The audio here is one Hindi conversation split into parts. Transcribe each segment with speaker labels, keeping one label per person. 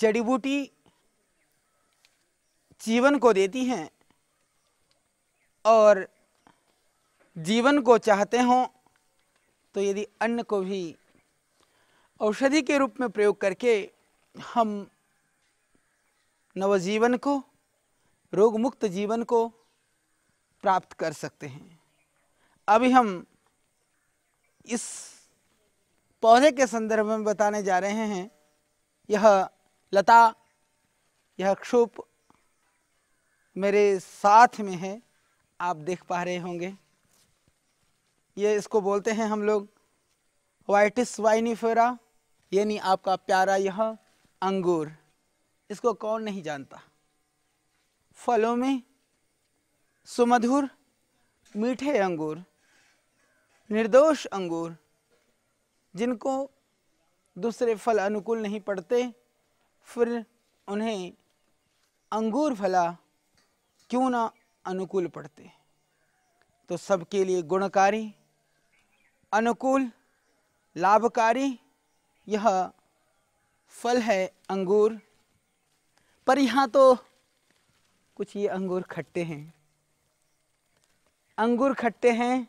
Speaker 1: जड़ी बूटी जीवन को देती हैं और जीवन को चाहते हों तो यदि अन्न को भी औषधि के रूप में प्रयोग करके हम नवजीवन को, रोग मुक्त जीवन को प्राप्त कर सकते हैं। अभी हम इस पौधे के संदर्भ में बताने जा रहे हैं। यह लता, यह क्षोभ मेरे साथ में है, आप देख पा रहे होंगे। ये इसको बोलते हैं हम लोग वाइटिस वाइनिफेरा, यानी आपका प्यारा यह अंगूर। इसको कौन नहीं जानता। फलों में सुमधुर मीठे अंगूर, निर्दोष अंगूर, जिनको दूसरे फल अनुकूल नहीं पड़ते, फिर उन्हें अंगूर भला क्यों ना अनुकूल पड़ते। तो सबके लिए गुणकारी, अनुकूल, लाभकारी यह फल है अंगूर। पर यहाँ तो कुछ ये अंगूर खट्टे हैं। अंगूर खट्टे हैं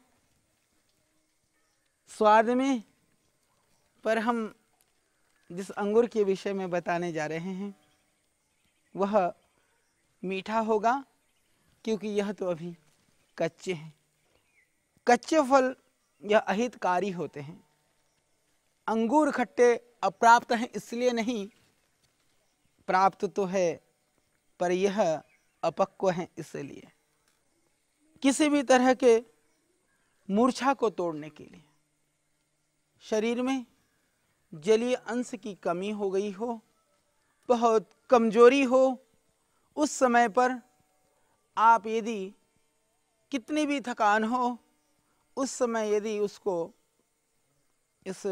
Speaker 1: स्वाद में, पर हम जिस अंगूर के विषय में बताने जा रहे हैं वह मीठा होगा, क्योंकि यह तो अभी कच्चे हैं। कच्चे फल यह अहितकारी होते हैं। अंगूर खट्टे अप्राप्त हैं इसलिए नहीं, प्राप्त तो है, पर यह अपक्व हैं इसलिए। किसी भी तरह के मूर्छा को तोड़ने के लिए, शरीर में जलीय अंश की कमी हो गई हो, बहुत कमजोरी हो, उस समय पर आप यदि कितनी भी थकान हो, उस समय यदि उसको इस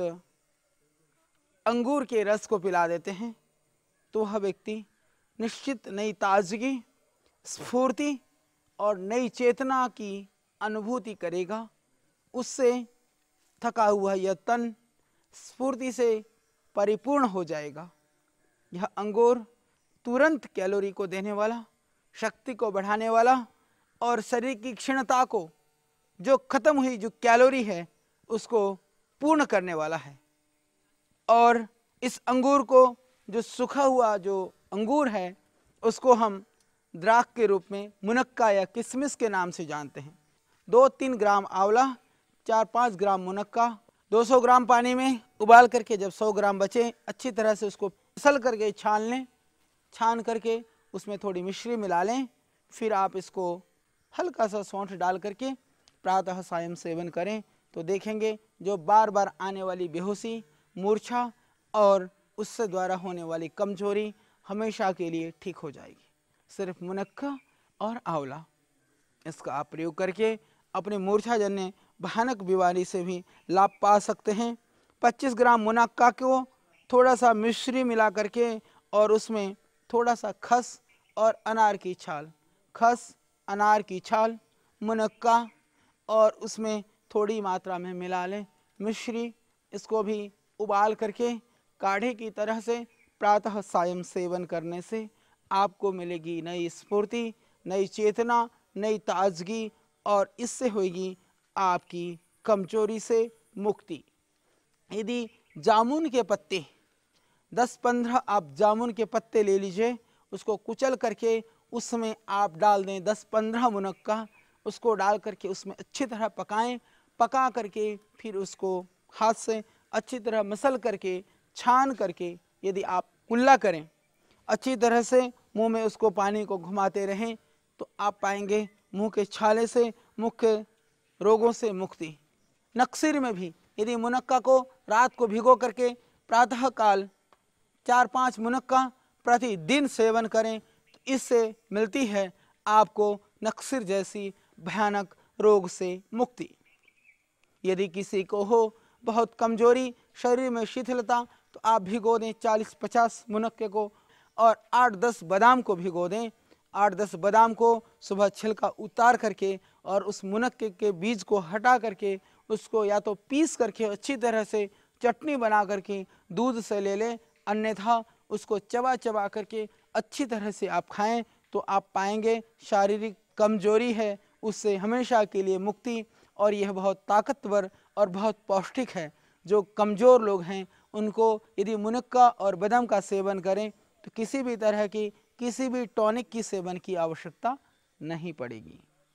Speaker 1: अंगूर के रस को पिला देते हैं तो वह व्यक्ति निश्चित नई ताजगी, स्फूर्ति और नई चेतना की अनुभूति करेगा। उससे थका हुआ यह तन स्फूर्ति से परिपूर्ण हो जाएगा। यह अंगूर तुरंत कैलोरी को देने वाला, शक्ति को बढ़ाने वाला और शरीर की क्षीणता को, जो खत्म हुई जो कैलोरी है, उसको पूर्ण करने वाला है। और इस अंगूर को, जो सूखा हुआ जो अंगूर है, उसको हम द्राक के रूप में, मुनक्का या किशमिश के नाम से जानते हैं। 2-3 ग्राम आंवला, 4-5 ग्राम मुनक्का, 200 ग्राम पानी में उबाल करके जब 100 ग्राम बचे, अच्छी तरह से उसको फिसल करके छान लें। छान करके उसमें थोड़ी मिश्री मिला लें। फिर आप इसको हल्का सा सौंठ डाल करके प्रातः सायं सेवन करें तो देखेंगे जो बार बार आने वाली बेहोशी, मूर्छा और उससे द्वारा होने वाली कमजोरी हमेशा के लिए ठीक हो जाएगी। सिर्फ मुनक्का और आंवला, इसका आप प्रयोग करके अपने मूर्छाजन्य भयानक बीमारी से भी लाभ पा सकते हैं। 25 ग्राम मुनक्का को थोड़ा सा मिश्री मिला करके और उसमें थोड़ा सा खस और अनार की छाल, खस, अनार की छाल, मुनक्का और उसमें थोड़ी मात्रा में मिला लें मिश्री। इसको भी उबाल करके काढ़े की तरह से प्रातः सायं सेवन करने से आपको मिलेगी नई स्फूर्ति, नई चेतना, नई ताजगी और इससे होगी आपकी कमजोरी से मुक्ति। यदि जामुन के पत्ते 10-15 आप जामुन के पत्ते ले लीजिए, उसको कुचल करके उसमें आप डाल दें 10-15 मुनक्का, उसको डाल करके उसमें अच्छी तरह पकाएं। पका करके फिर उसको हाथ से अच्छी तरह मसल करके छान करके यदि आप कुल्ला करें, अच्छी तरह से मुंह में उसको पानी को घुमाते रहें, तो आप पाएंगे मुंह के छाले से मुख्य रोगों से मुक्ति। नक्सीर में भी यदि मुनक्का को रात को भिगो करके प्रातः काल 4-5 मुनक्का प्रतिदिन सेवन करें तो इससे मिलती है आपको नक्सीर जैसी भयानक रोग से मुक्ति। यदि किसी को हो बहुत कमजोरी, शरीर में शिथिलता, तो आप भिगो दें 40-50 मुनक्के को और 8-10 बादाम को भिगो दें। 8-10 बादाम को सुबह छिलका उतार करके और उस मुनक्के के बीज को हटा करके उसको या तो पीस करके अच्छी तरह से चटनी बना करके दूध से ले लें, अन्यथा उसको चबा चबा करके अच्छी तरह से आप खाएं तो आप पाएंगे शारीरिक कमजोरी है उससे हमेशा के लिए मुक्ति। और यह बहुत ताकतवर और बहुत पौष्टिक है। जो कमज़ोर लोग हैं उनको यदि मुनक्का और बादाम का सेवन करें तो किसी भी तरह की किसी भी टॉनिक की सेवन की आवश्यकता नहीं पड़ेगी।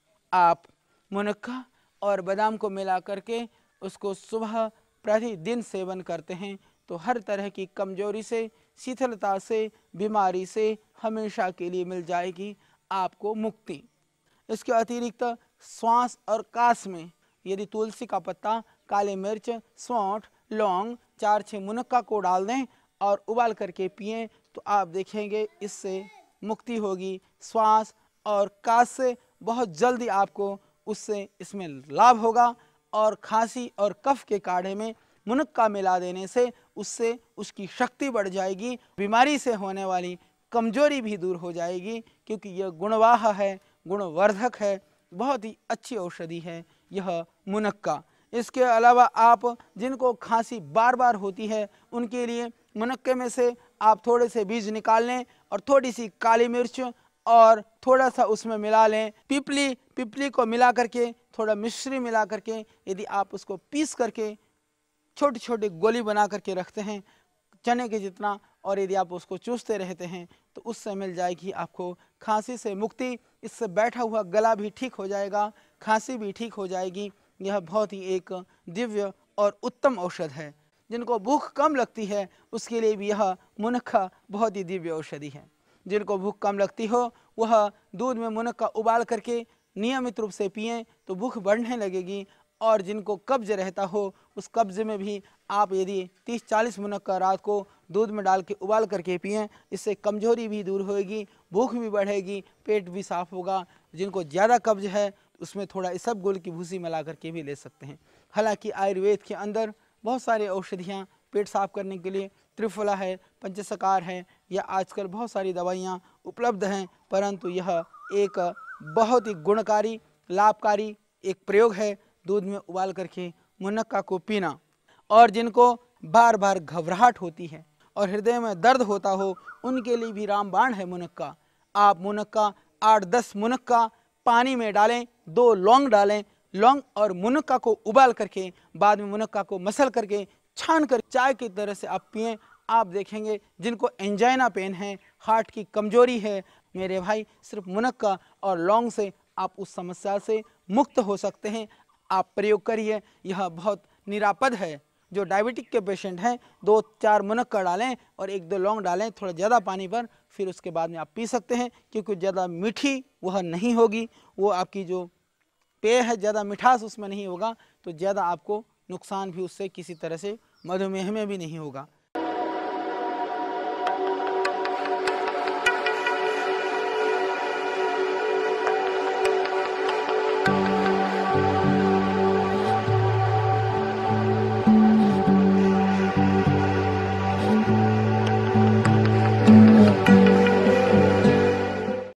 Speaker 1: आप मुनक्का और बादाम को मिला करके उसको सुबह प्रतिदिन सेवन करते हैं तो हर तरह की कमजोरी से, शिथिलता से, बीमारी से हमेशा के लिए मिल जाएगी आपको मुक्ति। इसके अतिरिक्त श्वास और कास में यदि तुलसी का पत्ता, काली मिर्च, सौंठ, लौंग, 4-6 मुनक्का को डाल दें और उबाल करके पिएं तो आप देखेंगे इससे मुक्ति होगी। श्वास और कास से बहुत जल्दी आपको उससे इसमें लाभ होगा। और खांसी और कफ के काढ़े में मुनक्का मिला देने से उससे उसकी शक्ति बढ़ जाएगी, बीमारी से होने वाली कमजोरी भी दूर हो जाएगी, क्योंकि यह गुणवाह है, गुणवर्धक है, बहुत ही अच्छी औषधि है यह मुनक्का। इसके अलावा आप जिनको खांसी बार बार होती है उनके लिए मुनक्के में से आप थोड़े से बीज निकाल लें और थोड़ी सी काली मिर्च और थोड़ा सा उसमें मिला लें पिपली को मिला करके, थोड़ा मिश्री मिला करके यदि आप उसको पीस करके छोटी छोटी गोली बना करके रखते हैं चने के जितना, और यदि आप उसको चूसते रहते हैं तो उससे मिल जाएगी आपको खांसी से मुक्ति। इससे बैठा हुआ गला भी ठीक हो जाएगा, खांसी भी ठीक हो जाएगी। यह बहुत ही एक दिव्य और उत्तम औषध है। जिनको भूख कम लगती है उसके लिए भी यह मुनक्का बहुत ही दिव्य औषधि है। जिनको भूख कम लगती हो वह दूध में मुनक्का उबाल करके नियमित रूप से पिएं तो भूख बढ़ने लगेगी। और जिनको कब्ज रहता हो उस कब्ज में भी आप यदि 30-40 मुनक्का रात को दूध में डाल के उबाल करके पिएं, इससे कमजोरी भी दूर होएगी, भूख भी बढ़ेगी, पेट भी साफ होगा। जिनको ज़्यादा कब्ज है उसमें थोड़ा इसबगोल की भूसी मिला करके भी ले सकते हैं। हालांकि आयुर्वेद के अंदर बहुत सारी औषधियाँ पेट साफ करने के लिए, त्रिफला है, पंचसकार है, या आजकल बहुत सारी दवाइयाँ उपलब्ध हैं, परंतु यह एक बहुत ही गुणकारी, लाभकारी एक प्रयोग है दूध में उबाल करके मुनक्का को पीना। और जिनको बार बार घबराहट होती है और हृदय में दर्द होता हो उनके लिए भी रामबाण है मुनक्का। आप मुनक्का 8-10 मुनक्का पानी में डालें, 2 लौंग डालें, लौंग और मुनक्का को उबाल करके बाद में मुनक्का को मसल करके छान कर चाय की तरह से आप पिएं। आप देखेंगे जिनको एंजाइना पेन है, हार्ट की कमजोरी है, मेरे भाई सिर्फ मुनक्का और लौंग से आप उस समस्या से मुक्त हो सकते हैं। आप प्रयोग करिए, यह बहुत निरापद है। जो डायबिटिक के पेशेंट हैं 2-4 मुनक्का डालें और 1-2 लौंग डालें थोड़ा ज़्यादा पानी पर, फिर उसके बाद में आप पी सकते हैं, क्योंकि ज़्यादा मीठी वह नहीं होगी। वो आपकी जो पेय है ज़्यादा मिठास उसमें नहीं होगा, तो ज़्यादा आपको नुकसान भी उससे किसी तरह से मधुमेह में भी नहीं होगा।